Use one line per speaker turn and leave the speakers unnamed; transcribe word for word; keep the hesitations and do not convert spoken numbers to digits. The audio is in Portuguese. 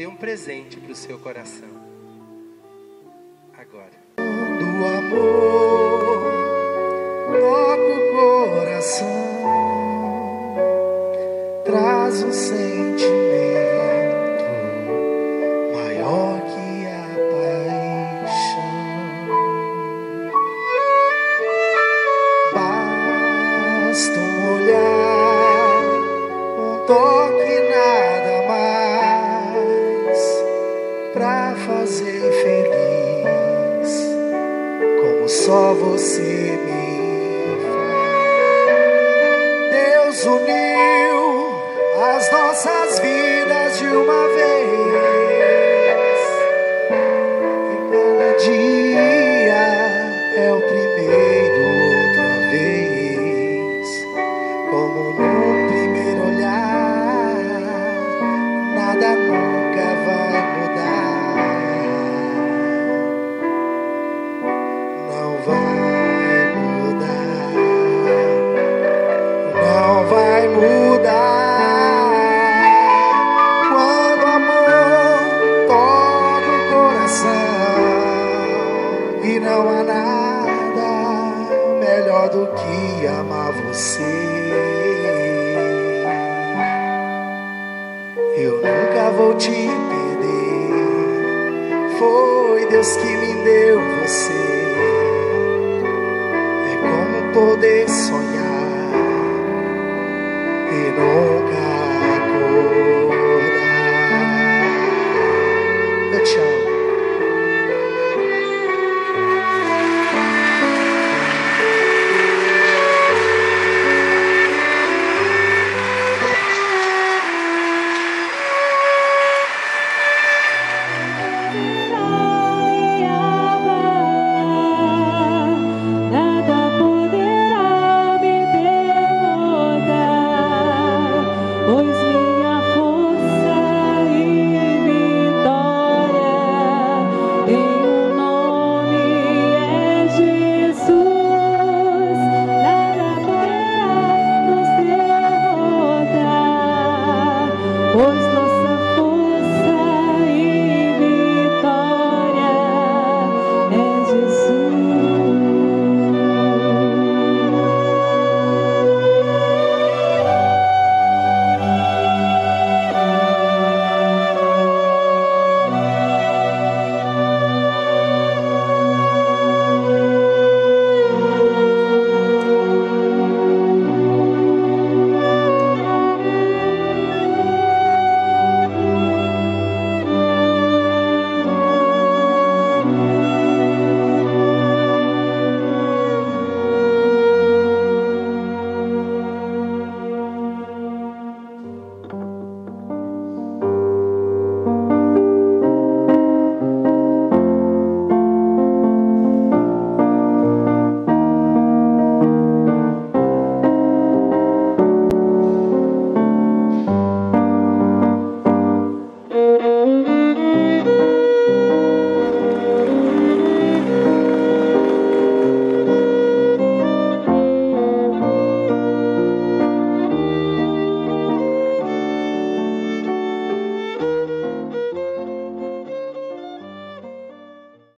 tem um presente para o seu coração. Agora.
Do amor, toca o coração, traz um sentimento maior que a paixão. Basta um olhar, um toque, nada mais pra fazer feliz, como só você me faz. Deus uniu as nossas vidas de uma vez, e cada dia é o primeiro outra vez. Como no primeiro olhar, nada nunca vai mudar. Não vai mudar, não vai mudar. Quando o amor toca o coração, e não há nada melhor do que amar você. Eu nunca vou te perder, foi Deus que me deu você. É como poder sonhar e nunca